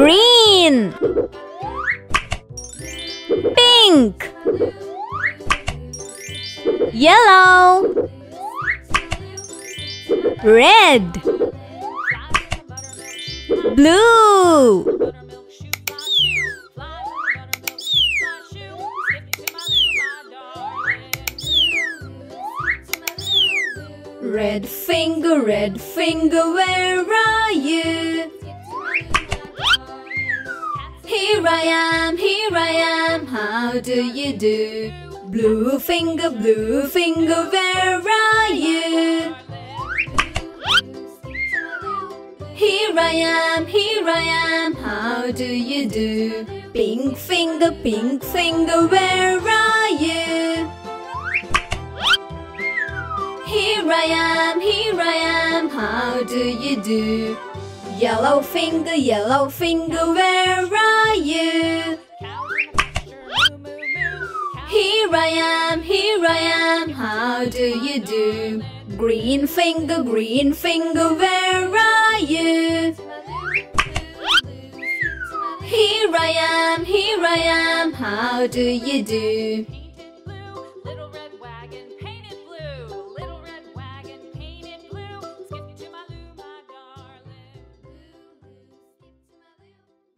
Green, pink, yellow, red, blue, red finger, where are you? Here I am, how do you do? Blue finger, where are you? Here I am, how do you do? Pink finger, where are you? Here I am, how do you do? Yellow finger, where are you? Here I am, how do you do? Green finger, where are you? Here I am, how do you do?